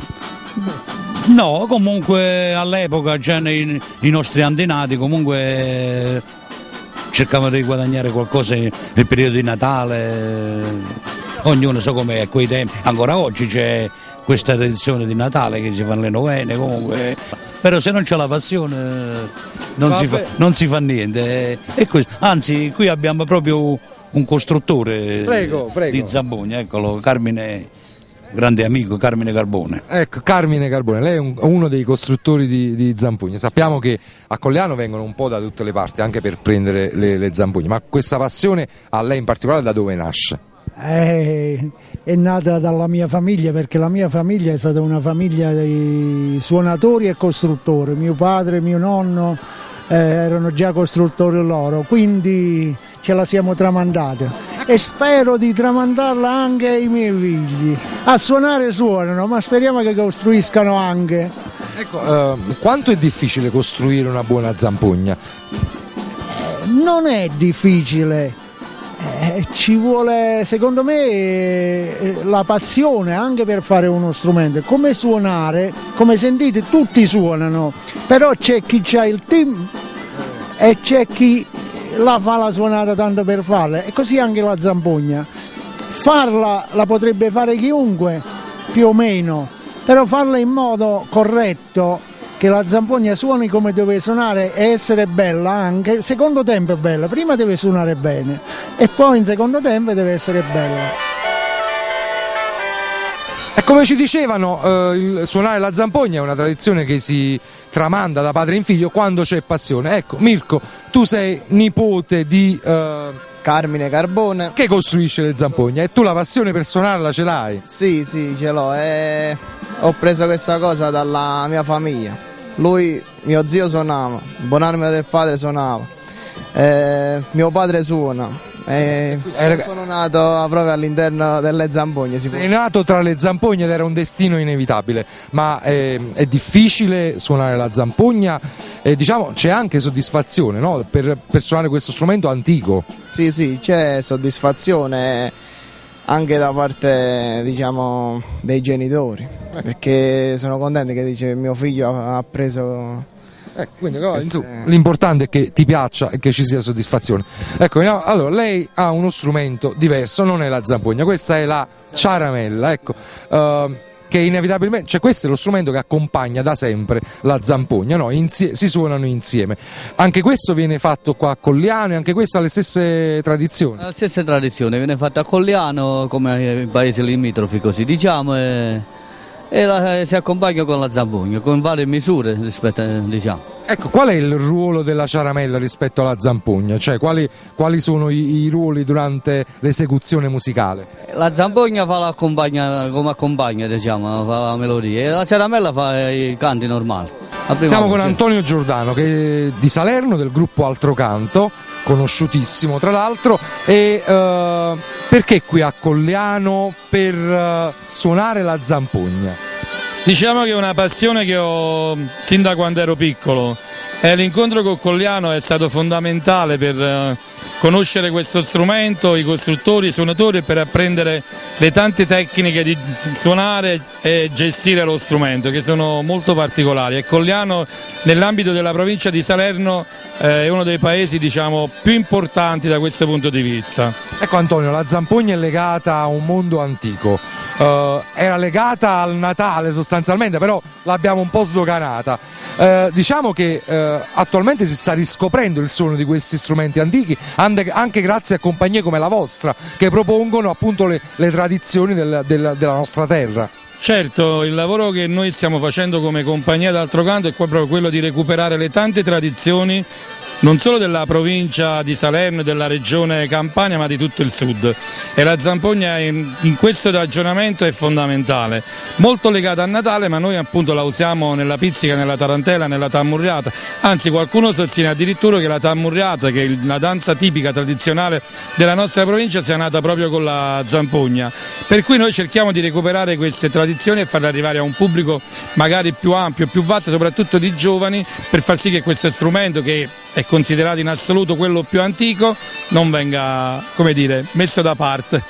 no, comunque all'epoca già nei, i nostri antenati comunque cercavano di guadagnare qualcosa nel periodo di Natale, ognuno sa com'è a quei tempi, ancora oggi c'è questa tradizione di Natale che si fanno le novene comunque, però se non c'è la passione non, si fa, non si fa niente. E questo, anzi qui abbiamo proprio un costruttore prego, prego. di zampogna, eccolo, Carmine, grande amico, Carmine Carbone. Ecco, Carmine Carbone, lei è un, uno dei costruttori di, di zampogne. Sappiamo che a Cogliano vengono un po' da tutte le parti anche per prendere le, le zampogne, ma questa passione a lei in particolare da dove nasce? Eh, è nata dalla mia famiglia, perché la mia famiglia è stata una famiglia di suonatori e costruttori, mio padre e mio nonno eh, erano già costruttori loro, quindi ce la siamo tramandata e spero di tramandarla anche ai miei figli. A suonare suonano, ma speriamo che costruiscano anche. Ecco, eh, quanto è difficile costruire una buona zampogna? Non è difficile, eh, ci vuole secondo me eh, la passione anche per fare uno strumento, come suonare, come sentite tutti suonano, però c'è chi ha il team e c'è chi la fa la suonata tanto per farla, e così anche la zampogna. Farla la potrebbe fare chiunque, più o meno, però farla in modo corretto, che la zampogna suoni come deve suonare e essere bella anche, secondo tempo è bella, prima deve suonare bene e poi in secondo tempo deve essere bella. E come ci dicevano, eh, il suonare la zampogna è una tradizione che si tramanda da padre in figlio quando c'è passione. Ecco, Mirko, tu sei nipote di eh, Carmine Carbone, che costruisce le zampogne, e tu la passione per suonarla ce l'hai? Sì, sì, ce l'ho, e ho preso questa cosa dalla mia famiglia. Lui, mio zio suonava, buonanima del padre suonava, eh, mio padre suona, eh, sono nato proprio all'interno delle zampogne. Si Sei può... nato tra le zampogne ed era un destino inevitabile, ma eh, è difficile suonare la zampogna, e diciamo c'è anche soddisfazione, no? per, per suonare questo strumento antico. Sì, sì, c'è soddisfazione anche da parte, diciamo, dei genitori, perché sono contenti che dice mio figlio ha preso. Eh, quindi, queste... L'importante è che ti piaccia e che ci sia soddisfazione. Ecco, allora lei ha uno strumento diverso, non è la zampogna, questa è la ciaramella, ecco. Uh, che inevitabilmente, cioè questo è lo strumento che accompagna da sempre la zampogna, no? Insie- si suonano insieme. Anche questo viene fatto qua a Colliano, e anche questo ha le stesse tradizioni? Le stesse tradizioni, viene fatto a Colliano come i paesi limitrofi, così diciamo, e, e la, si accompagna con la zampogna, con varie misure rispetto, diciamo. Ecco, qual è il ruolo della ciaramella rispetto alla zampogna? Cioè, quali, quali sono i, i ruoli durante l'esecuzione musicale? La zampogna fa l'accompagna, come accompagna, diciamo, fa la melodia, e la ciaramella fa i canti normali. Siamo con Antonio Giordano, che è di Salerno, del gruppo Altro Canto, conosciutissimo tra l'altro, e uh, perché qui a Colliano per uh, suonare la zampogna? Diciamo che è una passione che ho sin da quando ero piccolo, e l'incontro con Colliano è stato fondamentale per uh, conoscere questo strumento, i costruttori, i suonatori, e per apprendere le tante tecniche di suonare e gestire lo strumento, che sono molto particolari. E Colliano, nell'ambito della provincia di Salerno, eh, è uno dei paesi, diciamo, più importanti da questo punto di vista. Ecco Antonio, la zampogna è legata a un mondo antico, uh, era legata al Natale sostanzialmente, però l'abbiamo un po' sdoganata. Uh, diciamo che uh, attualmente si sta riscoprendo il suono di questi strumenti antichi, anche grazie a compagnie come la vostra, che propongono appunto le, le tradizioni del, del, della nostra terra. Certo, il lavoro che noi stiamo facendo come compagnia d'Altro Canto è proprio quello di recuperare le tante tradizioni, non solo della provincia di Salerno e della regione Campania, ma di tutto il sud. E la zampogna in, in questo ragionamento è fondamentale, molto legata a Natale, ma noi appunto la usiamo nella pizzica, nella tarantella, nella tammurriata. Anzi, qualcuno sostiene addirittura che la tammurriata, che è una danza tipica tradizionale della nostra provincia, sia nata proprio con la zampogna. Per cui noi cerchiamo di recuperare queste tradizioni e farle arrivare a un pubblico magari più ampio, più vasto, soprattutto di giovani, per far sì che questo strumento, che è considerato in assoluto quello più antico, non venga, come dire, messo da parte.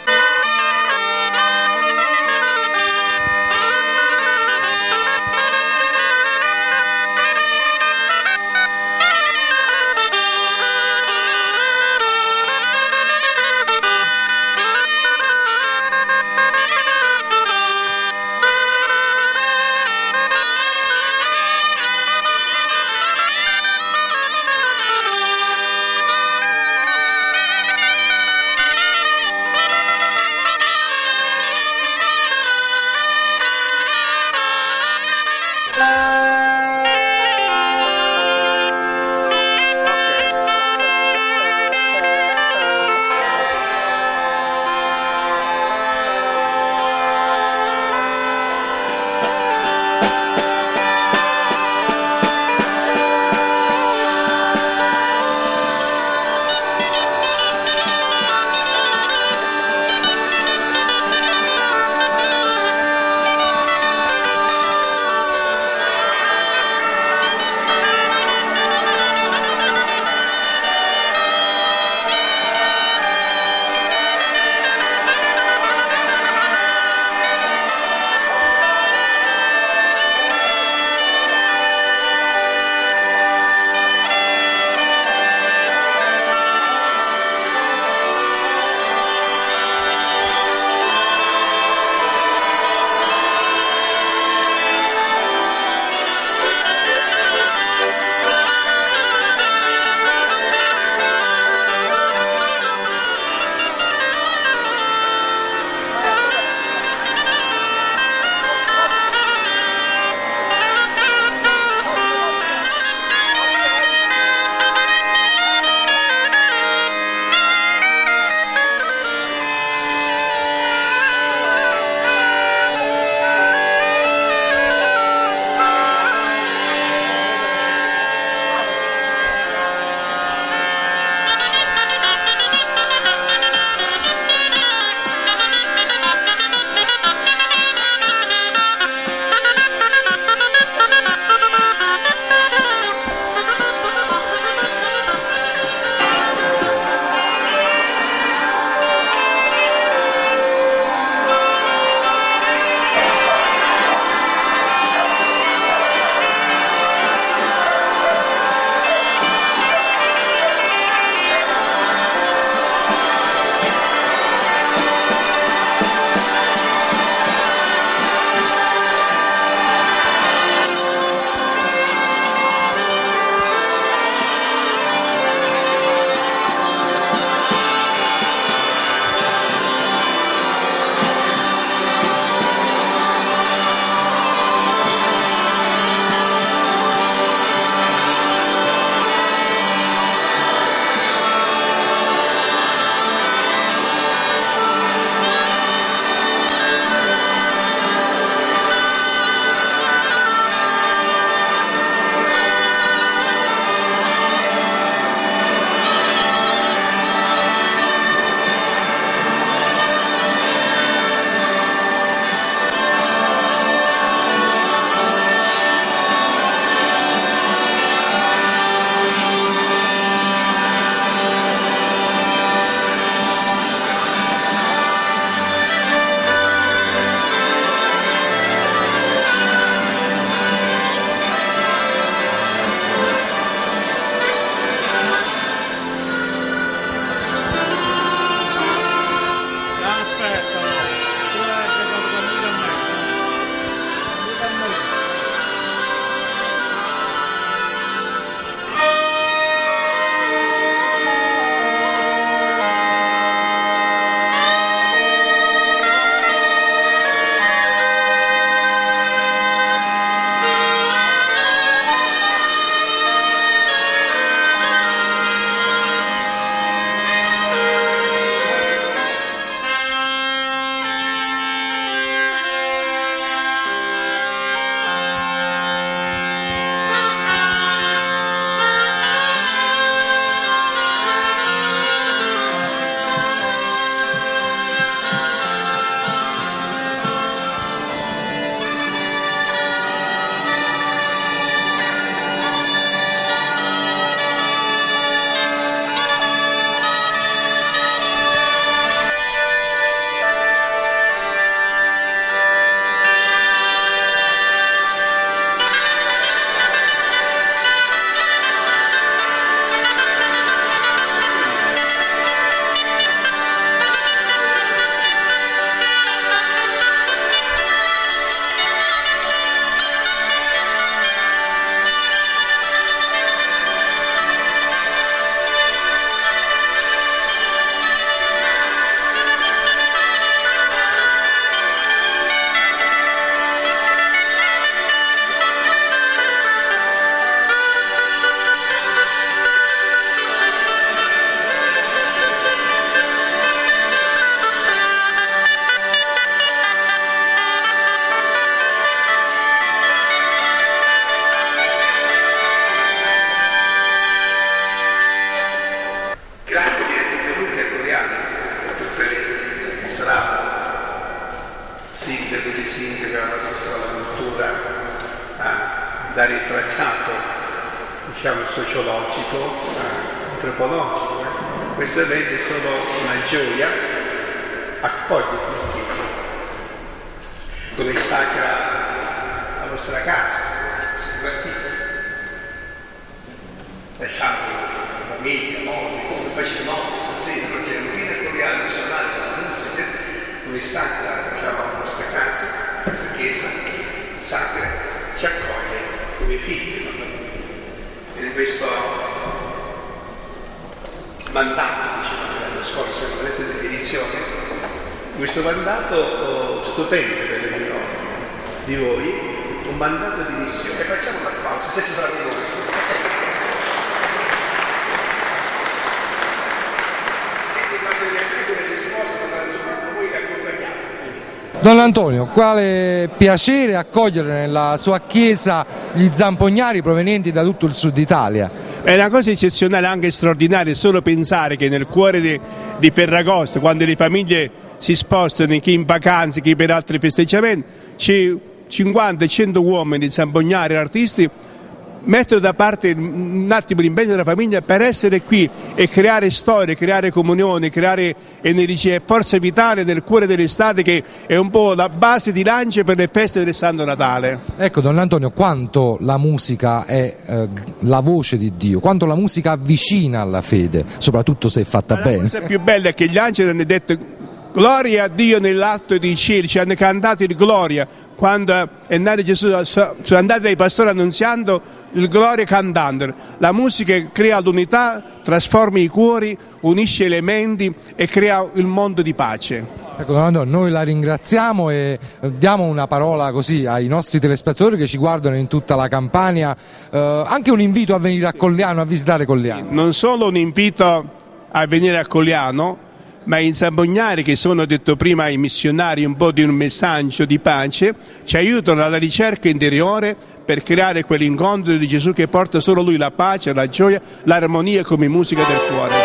siamo sociologico, eh, antropologico. Eh. Questo evento è solo una gioia, accogliere la Chiesa, come sacra la vostra casa, è santo la famiglia, amore, come facciamo stasera, noi siamo qui a Cogliano, suonare la musica, come sacra la nostra casa, la nostra Chiesa, sacra ci accoglie come figli. E in questo mandato, dicevamo l'anno scorso, nella lettera di edizione, questo mandato oh, stupendo per ognuno di voi, un mandato di missione. E facciamo un applauso, se si fa di voi. Don Antonio, quale piacere accogliere nella sua chiesa gli zampognari provenienti da tutto il sud Italia. È una cosa eccezionale, anche straordinaria, solo pensare che nel cuore di, di Ferragosto, quando le famiglie si spostano, chi in vacanze, chi per altri festeggiamenti, c'è cinquanta cento uomini, zampognari, artisti, mettere da parte un attimo l'impegno della famiglia per essere qui e creare storie, creare comunione, creare energia e forza vitale nel cuore dell'estate, che è un po' la base di lancio per le feste del Santo Natale. Ecco, Don Antonio, quanto la musica è eh, la voce di Dio, quanto la musica avvicina alla fede, soprattutto se è fatta Ma bene. La cosa più bella è che gli angeli hanno detto gloria a Dio nell'alto dei cieli, ci hanno cantato il gloria quando è nato Gesù, sono andati dai pastori annunziando il gloria cantando. La musica crea l'unità, trasforma i cuori, unisce elementi e crea il mondo di pace. Ecco, Don Antonio, noi la ringraziamo e diamo una parola così ai nostri telespettatori che ci guardano in tutta la Campania, eh, anche un invito a venire a Cogliano, a visitare Cogliano. Non solo un invito a venire a Cogliano, ma i zampognari, che sono, detto prima, i missionari un po' di un messaggio di pace, ci aiutano alla ricerca interiore per creare quell'incontro di Gesù che porta solo lui la pace, la gioia, l'armonia come musica del cuore.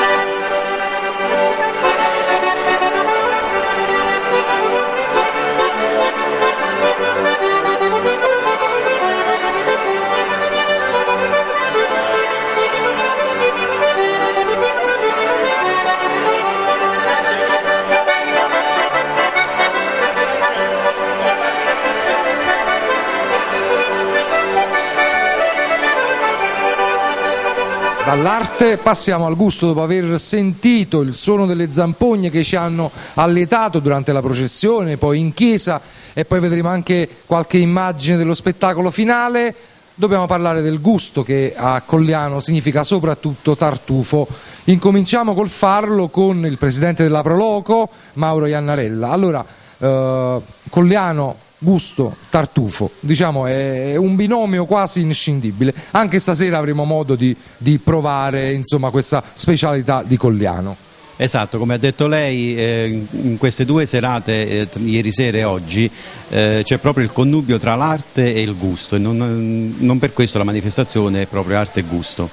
Dall'arte passiamo al gusto, dopo aver sentito il suono delle zampogne che ci hanno allietato durante la processione, poi in chiesa, e poi vedremo anche qualche immagine dello spettacolo finale. Dobbiamo parlare del gusto, che a Cogliano significa soprattutto tartufo. Incominciamo col farlo con il presidente della Proloco, Mauro Iannarella. Allora, eh, Cogliano, gusto, tartufo, diciamo è un binomio quasi inscindibile. Anche stasera avremo modo di, di provare, insomma, questa specialità di Cogliano. Esatto, come ha detto lei, eh, in queste due serate, eh, ieri sera e oggi, eh, c'è proprio il connubio tra l'arte e il gusto, e non, non per questo la manifestazione è proprio arte e gusto.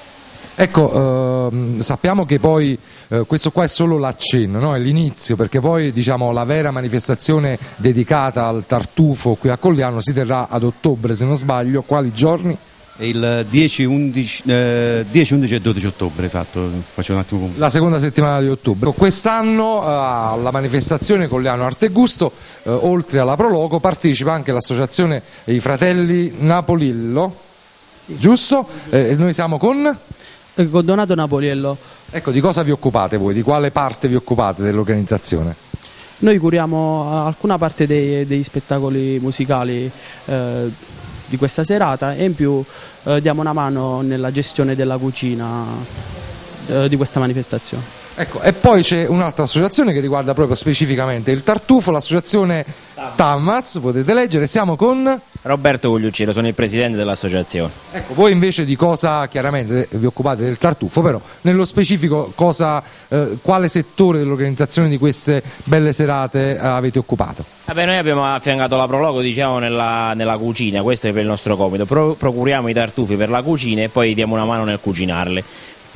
Ecco, ehm, sappiamo che poi eh, questo qua è solo l'accenno, no? È l'inizio, perché poi, diciamo, la vera manifestazione dedicata al tartufo qui a Cogliano si terrà ad ottobre, se non sbaglio. Quali giorni? Il dieci, undici, eh, dieci, undici e dodici ottobre, esatto, faccio un attimo. La seconda settimana di ottobre. Quest'anno eh, alla manifestazione Cogliano Arte e Gusto, eh, oltre alla Proloco, partecipa anche l'associazione I Fratelli Napoliello, sì. Giusto? Eh, noi siamo con... con Donato Napoliello. Ecco, di cosa vi occupate voi? Di quale parte vi occupate dell'organizzazione? Noi curiamo alcuna parte dei, degli spettacoli musicali eh, di questa serata, e in più eh, diamo una mano nella gestione della cucina eh, di questa manifestazione. Ecco, e poi c'è un'altra associazione che riguarda proprio specificamente il tartufo, l'associazione Tammas, potete leggere. Siamo con Roberto Gugliucciero, sono il presidente dell'associazione. Ecco, voi invece di cosa, chiaramente vi occupate del tartufo, però nello specifico cosa, eh, quale settore dell'organizzazione di queste belle serate eh, avete occupato? Vabbè, noi abbiamo affiancato la Proloco, diciamo, nella, nella cucina, questo è per il nostro compito. Pro, procuriamo i tartufi per la cucina e poi diamo una mano nel cucinarli.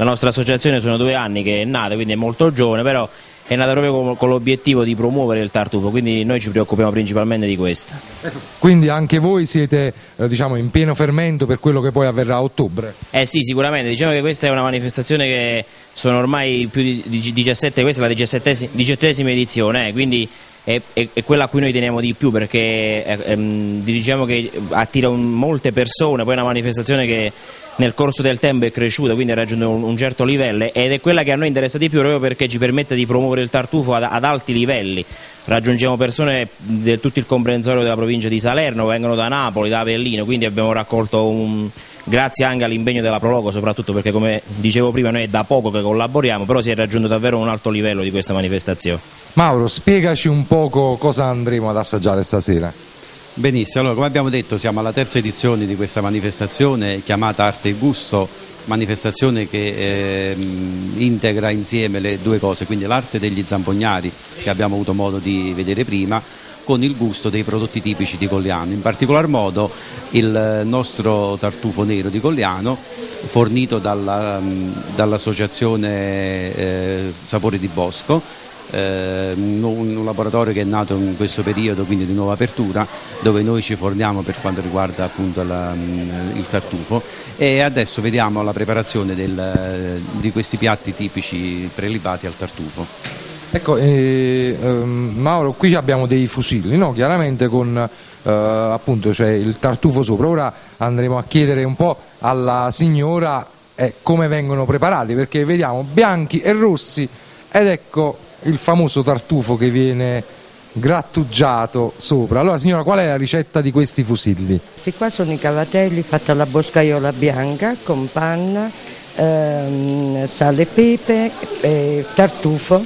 la nostra associazione sono due anni che è nata, quindi è molto giovane, però è nata proprio con, con l'obiettivo di promuovere il tartufo, quindi noi ci preoccupiamo principalmente di questo. Quindi anche voi siete eh, diciamo, in pieno fermento per quello che poi avverrà a ottobre? Eh sì, sicuramente, diciamo che questa è una manifestazione che sono ormai più di diciassette, questa è la diciottesima edizione, eh, quindi è, è, è quella a cui noi teniamo di più, perché è, è, diciamo che attira un, molte persone, poi è una manifestazione che nel corso del tempo è cresciuta, quindi ha raggiunto un, un certo livello, ed è quella che a noi interessa di più proprio perché ci permette di promuovere il tartufo ad, ad alti livelli. Raggiungiamo persone di tutto il comprensorio della provincia di Salerno, vengono da Napoli, da Avellino, quindi abbiamo raccolto un... grazie anche all'impegno della Proloco, soprattutto perché, come dicevo prima, noi è da poco che collaboriamo, però si è raggiunto davvero un alto livello di questa manifestazione. Mauro, spiegaci un poco cosa andremo ad assaggiare stasera. Benissimo, allora come abbiamo detto siamo alla terza edizione di questa manifestazione chiamata Arte e Gusto, manifestazione che eh, integra insieme le due cose, quindi l'arte degli zampognari che abbiamo avuto modo di vedere prima, con il gusto dei prodotti tipici di Colliano, in particolar modo il nostro tartufo nero di Colliano fornito dalla, dall'associazione eh, Sapori di Bosco, eh, un, un laboratorio che è nato in questo periodo, quindi di nuova apertura, dove noi ci forniamo per quanto riguarda appunto la, il tartufo, e adesso vediamo la preparazione del, di questi piatti tipici prelibati al tartufo. Ecco, eh, ehm, Mauro, qui abbiamo dei fusilli, no? Chiaramente con eh, appunto c'è il tartufo sopra. Ora andremo a chiedere un po' alla signora eh, come vengono preparati, perché vediamo bianchi e rossi, ed ecco il famoso tartufo che viene grattugiato sopra. Allora signora, qual è la ricetta di questi fusilli? Questi qua sono i cavatelli fatti alla boscaiola bianca con panna, ehm, sale e pepe, eh, tartufo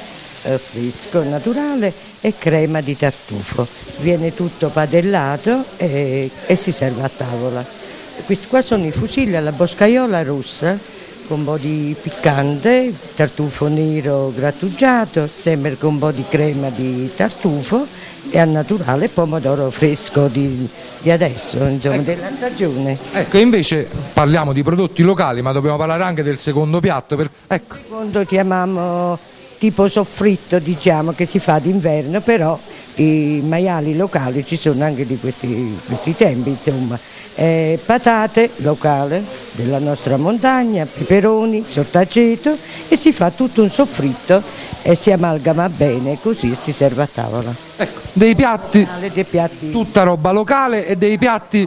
fresco, naturale, e crema di tartufo. Viene tutto padellato e, e si serve a tavola. Questi qua sono i fusilli alla boscaiola rossa con un po' di piccante, tartufo nero grattugiato, sempre con un po' di crema di tartufo, e al naturale pomodoro fresco di, di adesso, insomma, ecco, della stagione. Ecco, invece parliamo di prodotti locali, ma dobbiamo parlare anche del secondo piatto. Per... Ecco. Il secondo chiamiamo tipo soffritto, diciamo, che si fa d'inverno, però i maiali locali ci sono anche di questi, questi tempi, insomma. Eh, patate locale della nostra montagna, peperoni, sottaceto, e si fa tutto un soffritto e si amalgama bene, così si serve a tavola. Ecco, dei piatti, dei piatti, tutta roba locale, e dei piatti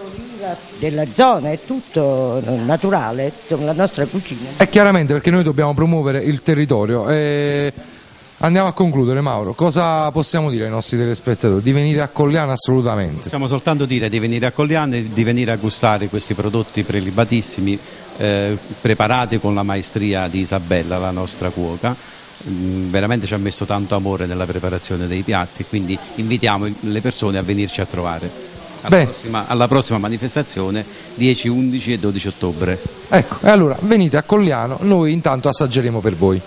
della zona, è tutto naturale, insomma, la nostra cucina. E chiaramente perché noi dobbiamo promuovere il territorio. E andiamo a concludere, Mauro, cosa possiamo dire ai nostri telespettatori? Di venire a Colliano assolutamente. Possiamo soltanto dire di venire a Colliano e di venire a gustare questi prodotti prelibatissimi, eh, preparati con la maestria di Isabella, la nostra cuoca. Mm, veramente ci ha messo tanto amore nella preparazione dei piatti, quindi invitiamo le persone a venirci a trovare. Alla prossima, alla prossima manifestazione dieci, undici e dodici ottobre. Ecco, e allora venite a Colliano, noi intanto assaggeremo per voi.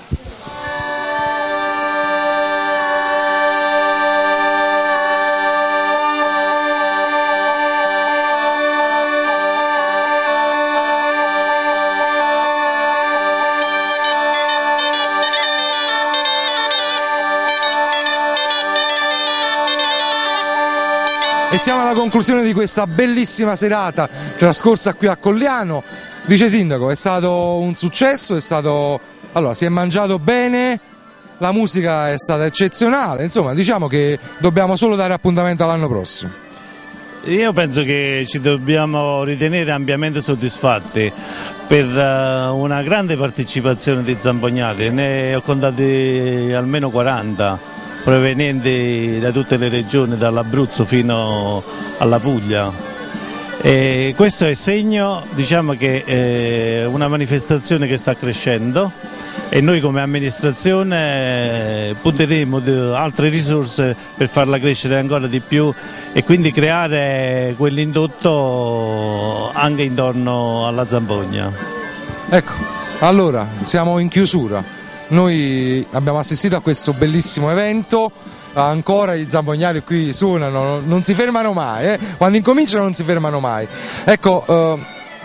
E siamo alla conclusione di questa bellissima serata trascorsa qui a Colliano. Vice Sindaco, è stato un successo, è stato... allora, si è mangiato bene, la musica è stata eccezionale, insomma diciamo che dobbiamo solo dare appuntamento all'anno prossimo. Io penso che ci dobbiamo ritenere ampiamente soddisfatti per una grande partecipazione di zampognati, ne ho contati almeno quaranta. Provenienti da tutte le regioni, dall'Abruzzo fino alla Puglia. E questo è segno, diciamo, che è una manifestazione che sta crescendo, e noi come amministrazione punteremo altre risorse per farla crescere ancora di più, e quindi creare quell'indotto anche intorno alla Zampogna. Ecco, allora siamo in chiusura. Noi abbiamo assistito a questo bellissimo evento, ancora i zampognari qui suonano, non si fermano mai, eh? Quando incominciano non si fermano mai. Ecco, eh,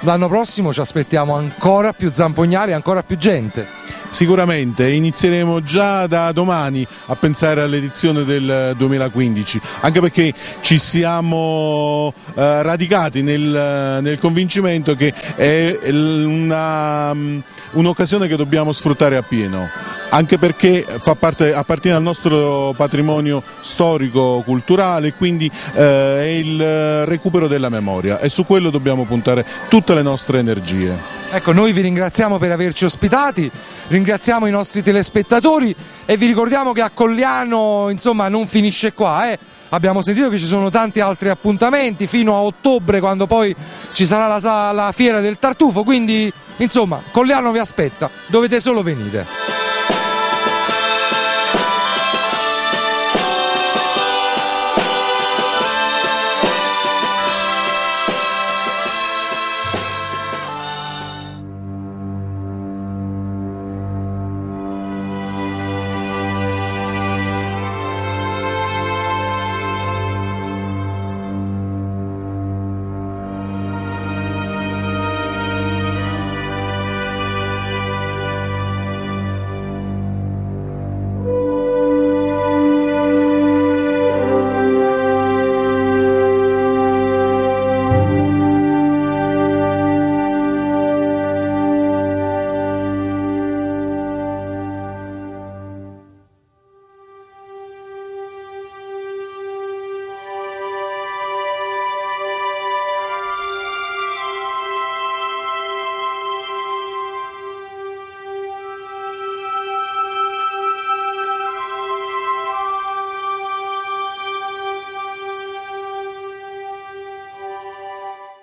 l'anno prossimo ci aspettiamo ancora più zampognari, ancora più gente. Sicuramente inizieremo già da domani a pensare all'edizione del duemilaquindici, anche perché ci siamo eh, radicati nel, nel convincimento che è una, un'occasione che dobbiamo sfruttare appieno, anche perché fa parte, appartiene al nostro patrimonio storico, culturale, quindi eh, è il recupero della memoria e su quello dobbiamo puntare tutte le nostre energie. Ecco, noi vi ringraziamo per averci ospitati, ringraziamo i nostri telespettatori e vi ricordiamo che a Colliano insomma non finisce qua, eh. Abbiamo sentito che ci sono tanti altri appuntamenti fino a ottobre, quando poi ci sarà la, la fiera del tartufo, quindi insomma Colliano vi aspetta, dovete solo venire.